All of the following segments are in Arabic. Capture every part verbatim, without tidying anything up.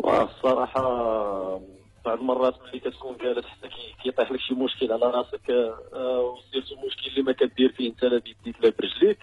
الصراحه بعض المرات ملي كتكون جالس حتى كيطيح لك شي مشكل على راسك، وسيرتو مشكل اللي ما كدير فيه انت لا بيديك لا برجليك.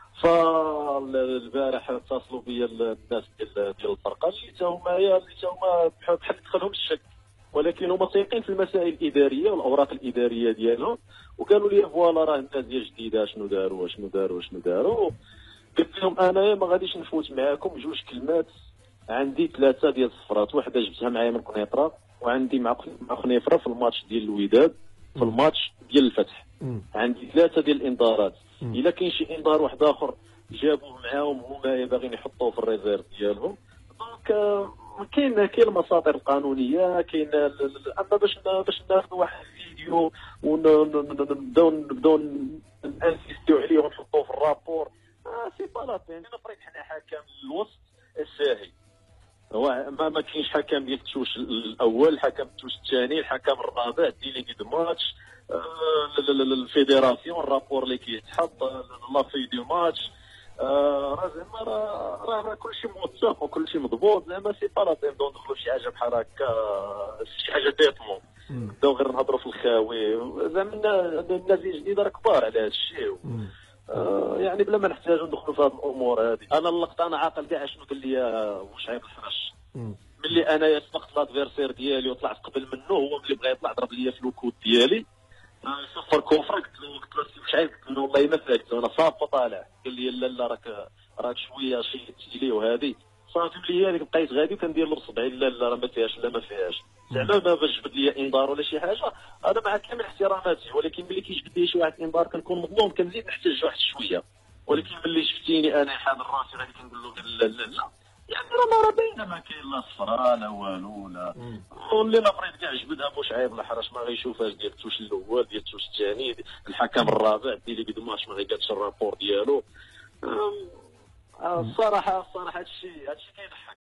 فالبارح اتصلوا بيا الناس ديال ديال الفرقه اللي تا هما اللي تا هما بحال دخلهم الشك، ولكن هما سايقين في المسائل الاداريه والاوراق الاداريه ديالهم، وقالوا لي فوالا راه الناس ديال جديده شنو داروا شنو داروا شنو داروا. قلت لهم انايا ما غاديش نفوت معاكم جوج كلمات. عندي ثلاثه ديال الصفرات، واحده جبتها معايا من قنيطره، وعندي مع مع خنيفره في الماتش ديال الوداد، في الماتش ديال الفتح عندي ثلاثه ديال الانذارات. الا كاين شي انذار واحد اخر جابوه معاهم هما باغيين يحطوه في الريزيرف ديالهم، دونك كاين كاين المساطر القانونيه، كاين اما باش باش ناخذ واحد الفيديو ونبداو نبداو نانسيستيو عليه ونحطوه في الرابور، آه سي با لا بين. نفرض حنا حكم الوسط الساهي، هو ما ما كاينش حكم ديال التوش الاول، الحكم التوش الثاني، الحكم الرابع، ديليغي دو ماتش، الفيدراسيون، الرابور اللي كيتحط، لا في دو ماتش، راه زعما راه راه كلشي موثق وكلشي مضبوط. زعما سي با لا بين نبداو ندخلوا شي حاجه بحال هكا، شي حاجه بيتمون نبداو غير نهضروا في الخاوي. زعما الناس الجديده راه كبار على هذا الشيء، آه يعني بلا ما نحتاجوا ندخلوا في هذه الامور هذه. انا اللقطه انا عاقل كاع شنو قال لي وشعيب الحرش، ملي انايا سبقت لادفيرسير ديالي وطلعت قبل منه، هو ملي بغى يطلع ضرب لي في الوكود ديالي، صفر كفر. قلت له قلت له سي وشعيب، قلت له والله ما فاكت انا صافي طالع. قال لي لا لا راك راك شويه شي تجلي وهذه صافي. ملي هذيك بقيت غادي وكندير له بصبعي لا لا راه ما فيهاش لا ما فيهاش، زعما ما باش جبد لي انذار ولا شي حاجه، هذا مع كامل احتراماتي. ولكن ملي كيجبد لي شي واحد انذار كنكون مظلوم، كنزيد نحتاج واحد شويه. ولكن ملي شفتيني انا حاضر راسي غادي كنقول له لا لا لا، يعني راه راه باينه ما كاين لا صفراء لا والو لا. واللي نفرض كاع جبدها بوشعيب الحرش ما غيشوفهاش ديال التوش الاول ديال التوش الثاني، الحكم الرابع ديلي قد ماتش ما غيقادش الرابور ديالو. الصراحه الصراحه هادشي هادشي كيضحك.